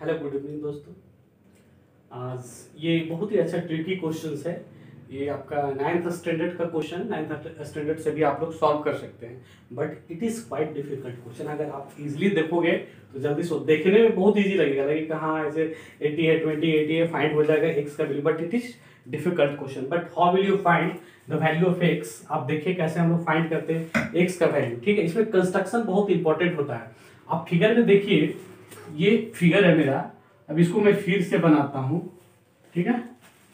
Hello good evening दोस्तों। आज ये बहुत ही अच्छा ट्रिकी क्वेश्चन है। ये आपका 9th स्टैंडर्ड का क्वेश्चन, 9th स्टैंडर्ड से भी आप लोग सॉल्व कर सकते हैं, but it is quite difficult question. अगर आप इजीली देखोगे तो जल्दी से देखने में बहुत इजी लगेगा हाँ ऐसे 80 है 20 80 है फाइंड हो जाएगा एक्स का value, but it is difficult question. But how will you find the value of x? आप देखिए कैसे हम लोग फाइंड करते हैं एक्स का वैल्यू। ठीक है, इसमें कंस्ट्रक्शन बहुत इंपॉर्टेंट होता है। आप फिगर में देखिए, ये फिगर है मेरा। अब इसको मैं फिर से बनाता हूं। ठीक है,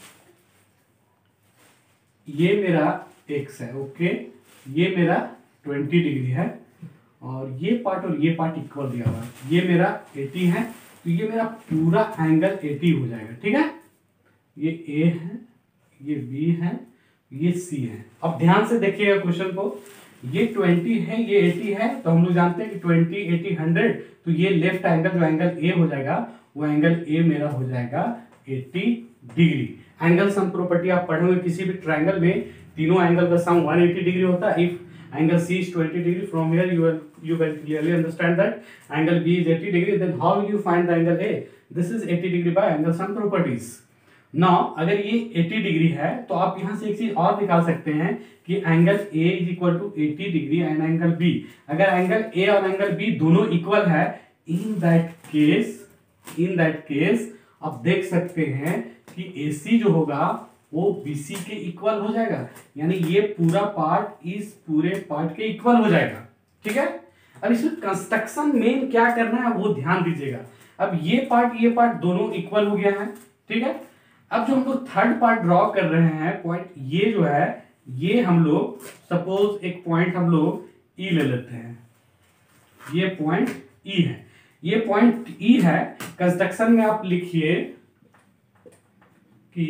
ये मेरा x है, ओके। ये मेरा 20 डिग्री है और ये पार्ट इक्वल दिया हुआ है। ये मेरा 80 है, तो ये मेरा पूरा एंगल 80 हो जाएगा। ठीक है, ये a है, ये b है, ये c है। अब ध्यान से देखिएगा क्वेश्चन को। ये 20 है, ये 80 है, तो हम लोग जानते हैं कि 20 80 100, तो ये लेफ्ट एंगल जो एंगल ए हो जाएगा वो एंगल ए मेरा हो जाएगा 80 डिग्री। एंगल सम प्रॉपर्टी आप पढ़े हुए किसी भी ट्रायंगल में तीनों एंगल का सम 180 डिग्री होता है। If angle c is 20 degree, from here you will clearly understand that angle b is 80 degree, then how will you find the angle a? This is 80 degree by angle sum properties. Now अगर ये 80 degree है तो आप यहां से एक चीज और निकाल सकते हैं कि angle a is equal to 80 degree and angle b। अगर एंगल a और एंगल b दोनों इक्वल है, इन दैट केस आप देख सकते हैं कि AC जो होगा वो BC के इक्वल हो जाएगा, यानी ये पूरा पार्ट इस पूरे पार्ट के इक्वल हो जाएगा। ठीक है, अब इसमें कंस्ट्रक्शन मेन क्या करना है वो ध्यान दीजिएगा। अब ये पार्ट दोनों इक्वल हो गया है। ठीक है, अब जो हम लोग थर्ड पार्ट ड्रॉ कर रहे हैं पॉइंट, ये जो है ये हम लोग सपोज एक पॉइंट हम लोग E ले लेते हैं। ये पॉइंट E है, ये पॉइंट E है। कंस्ट्रक्शन में आप लिखिए कि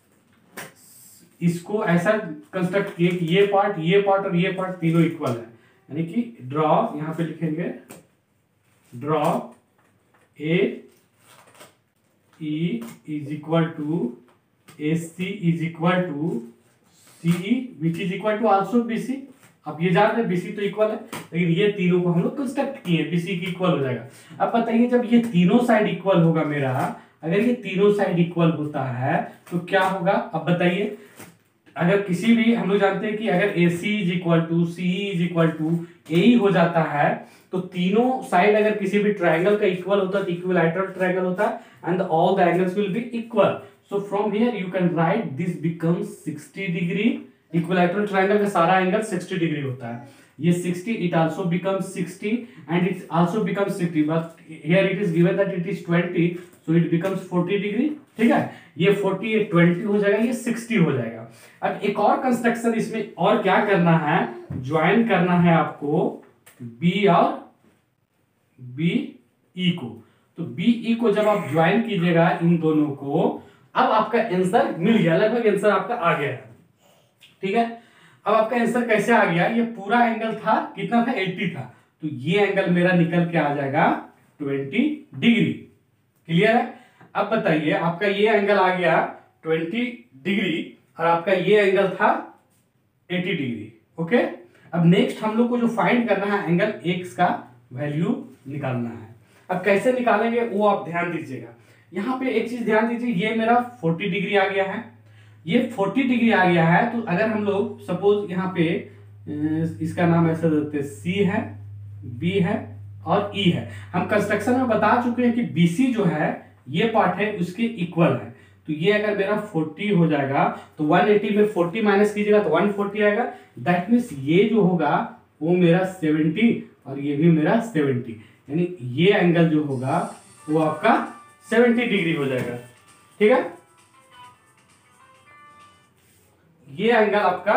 इसको ऐसा कंस्ट्रक्ट किए कि ये पार्ट और ये पार्ट तीनों इक्वल है, यानी कि ड्रॉ, यहां पे लिखेंगे draw A E is equal to A C is equal to C E which is equal to also B C. अब ये जान रहे बीसी तो इक्वल है, लेकिन ये तीनों को हम लोग कंस्ट्रक्ट किए, बीसी की इक्वल हो जाएगा। अब बताइए जब ये तीनों साइड इक्वल होगा मेरा, अगर ये तीनों साइड इक्वल होता है तो क्या होगा? अब बताइए, अगर किसी भी हम लोग जानते हैं कि अगर AC is equal to CE is equal to AE हो जाता है, तो तीनों साइड अगर किसी भी ट्रायंगल का इक्वल होता है तो इक्विलैटरल ट्रायंगल होता है and all the angles will be equal. So from here you can write this becomes 60 degree. Equilateral triangle का सारा एंगल 60 डिग्री होता है। ये 60, it also becomes 60 and it also becomes 60, but here it is given that it is 20, so it becomes 40 degree. ठीक है, ये 40 ये 20 हो जाएगा, ये 60 हो जाएगा। अब एक और कंस्ट्रक्शन इसमें और क्या करना है, ज्वाइन करना है आपको B और BE को। तो BE को जब आप ज्वाइन कीजिएगा इन दोनों को, अब आपका आंसर मिल गया, लगभग आंसर आपका आ गया है। ठीक है, अब आपका आंसर कैसे आ गया? ये पूरा एंगल था कितना था? 80 था, तो ये एंगल मेरा निकल के आ जाएगा 20 डिग्री। क्लियर है? अब बताइए, आपका ये एंगल आ गया 20 डिग्री और आपका ये एंगल था 80 डिग्री। ओके, अब नेक्स्ट हम लोग को जो फाइंड करना है एंगल एक्स का वैल्यू निकालना है। अब कैसे निकालेंगे वो आप ध्यान दीजिएगा। यहां पे एक चीज ध्यान दीजिए, ये मेरा 40 डिग्री आ गया है, ये 40 डिग्री आ गया है। तो अगर हम लोग सपोज यहाँ पे इसका नाम ऐसा देते हैं, C है, B है और E है। हम कंस्ट्रक्शन में बता चुके हैं कि BC जो है ये पार्ट है उसके इक्वल है, तो ये अगर मेरा 40 हो जाएगा तो 180 में 40 माइनस कीजिएगा तो 140 आएगा। दैट मीन्स ये जो होगा वो मेरा 70 और ये भी मेरा 70, यानी ये एंगल जो होगा वो आपका 70 डिग्री हो जाएगा। ठीक है, ये एंगल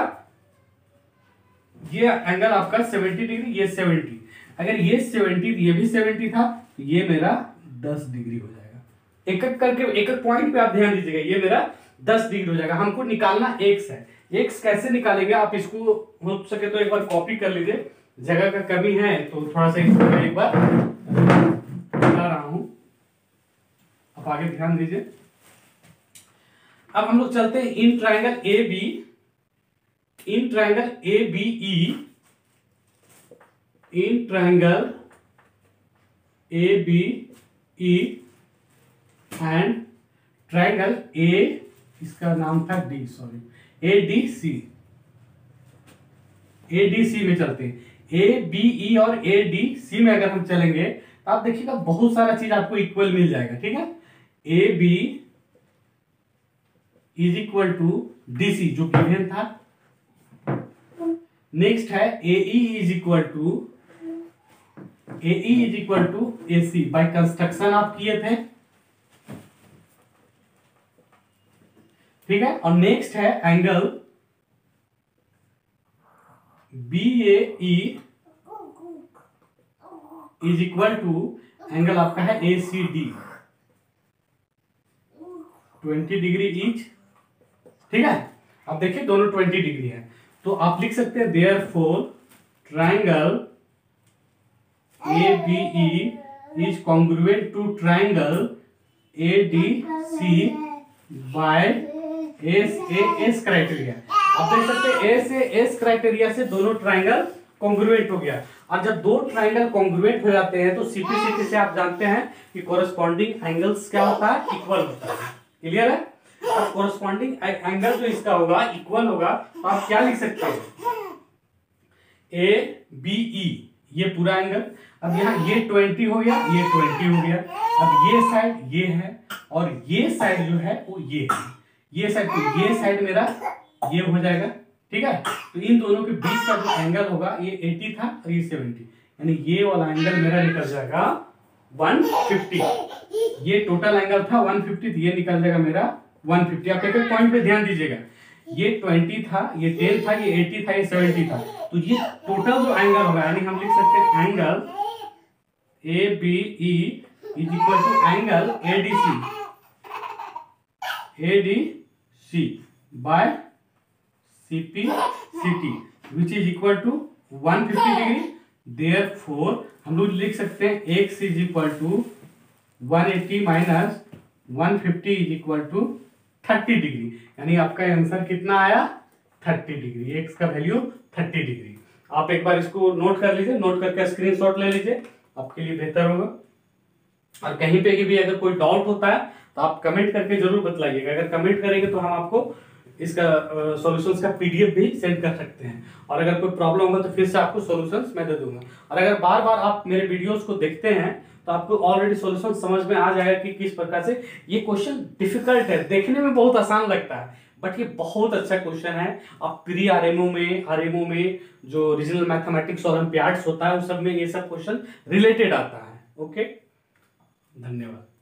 आपका 70 डिग्री, ये 70। अगर ये 70 ये भी 70 था तो ये मेरा 10 डिग्री हो जाएगा। एक एक करके एक एक पॉइंट पे आप ध्यान दीजिएगा, ये मेरा 10 डिग्री हो जाएगा। हमको निकालना एक्स है। एक्स कैसे निकालेंगे? आप इसको हो सके तो एक बार कॉपी कर लीजिए, जगह का कमी है तो थोड़ा सा इसको मैं एक बार बता रहा हूं, आप आगे ध्यान दीजिए। अब हम लोग चलते हैं in triangle ABE, in triangle ABE and triangle A, इसका नाम था डी, सॉरी, एडीसी, एडीसी में चलते हैं। ए बी ई और ए डी सी में अगर हम चलेंगे तो आप देखिएगा बहुत सारा चीज आपको इक्वल मिल जाएगा, ठीक है। A B is equal to D C जो गिवन था। नेक्स्ट है A E is equal to A C, by construction आप किए थे, ठीक है। और नेक्स्ट है angle B A E is equal to angle आपका है A C D, 20 degree each, ठीक है। अब देखिए दोनों 20 डिग्री है, तो आप लिख सकते हैं therefore triangle A B E is congruent to triangle A D C by S criteria. आप देख सकते हैं ए से एस क्राइटेरिया से दोनों ट्राइंगल कॉन्ग्रुएंट हो गया। और जब दो ट्राइंगल कॉन्ग्रुएंट हो जाते हैं तो सीपी से आप जानते हैं कि कोरस्पॉन्डिंग एंगल्स क्या होता है, इक्वल होता है। क्लियर है। और कोरस्पॉन्डिंग एंगल जो इसका होगा इक्वल होगा, तो आप क्या लिख सकते हैं, ए बी ई, ये पूरा एंगल। अब यहाँ ये 20 हो गया, ये 20 हो गया। अब ये साइड ये है और ये साइड जो है वो ये है, ये साइड, तो ये साइड मेरा ये हो जाएगा, ठीक है। तो इन दोनों के बीच का जो एंगल होगा ये 80 था और ये 70, यानी ये वाला एंगल मेरा निकल जाएगा 150। ये टोटल एंगल था 150, तो ये निकल जाएगा मेरा 150। आप एक पॉइंट पे ध्यान दीजिएगा, ये 20 था, ये 10 था, ये 80 था, ये 70 था, तो ये टोटल जो एंगल होगा, यानी हम लिख सकते हैं angle A B E is equal to angle ADC by CP CT which is equal to 150 degree. Therefore हम लोग लिख सकते हैं x is equal to 180 minus 150 is equal to 30 degree, यानी आपका आंसर कितना आया, 30 डिग्री। एक्स का वैल्यू 30 डिग्री। आप एक बार इसको नोट कर लीजिए, नोट करके स्क्रीनशॉट ले लीजिए, आपके लिए बेहतर होगा। और कहीं पे भी अगर कोई डाउट होता है तो आप कमेंट करके जरूर बतलाइएगा। अगर कमेंट करेंगे तो हम आपको इसका सॉल्यूशंस का पीडीएफ भी सेंड कर सकते हैं, और अगर कोई प्रॉब्लम होगा तो फिर से आपको सॉल्यूशंस मैं दे दूंगा। और अगर बार बार आप मेरे वीडियोस को देखते हैं तो आपको ऑलरेडी सॉल्यूशन समझ में आ जाएगा कि किस प्रकार से ये क्वेश्चन डिफिकल्ट है, देखने में बहुत आसान लगता है बट ये बहुत अच्छा क्वेश्चन है। आप प्री आरएमओ में जो रीजनल मैथमेटिक्स और ओलंपियाड्स होता है उस सब में ये सब क्वेश्चन रिलेटेड आता है। ओके, धन्यवाद।